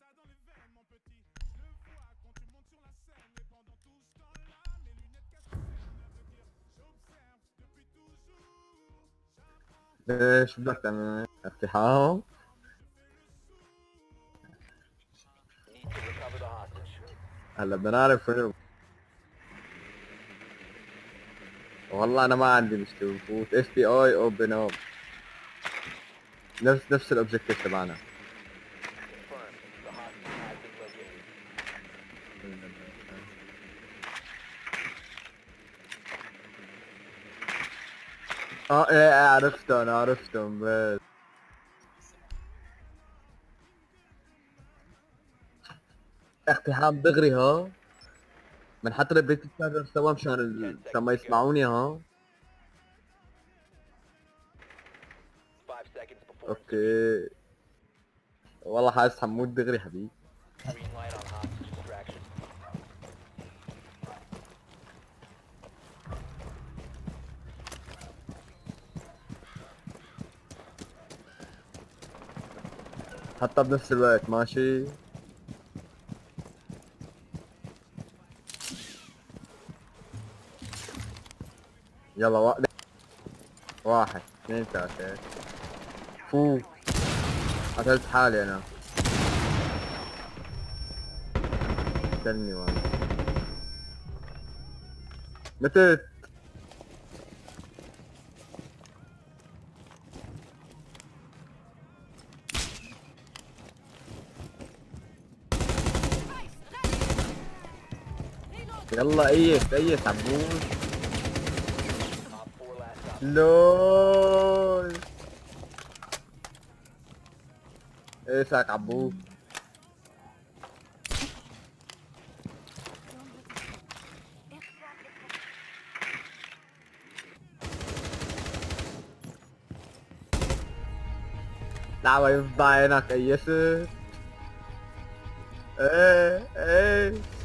ايش بدك تعمل؟ اقتحام؟ هلا بدنا نعرف وين. والله انا ما عندي مشكلة، بفوت اف بي اي اوبن اب، نفس الاوبجيكتيف تبعنا. ايه عرفته، انا عرفتهم بس اقتحام دغري ها. بنحط البريت تشارجر سوا مشان ما يسمعوني ها. اوكي والله حاسس حمود دغري حبيبي. حتى بنفس الوقت ماشي. يلا واحد اثنين ثلاثة. فو قتلت حالي انا. قتلني والله. متت. يلا ايس عبود. لول ايسك عبود. دعوة يفضى عينك ايست. ايه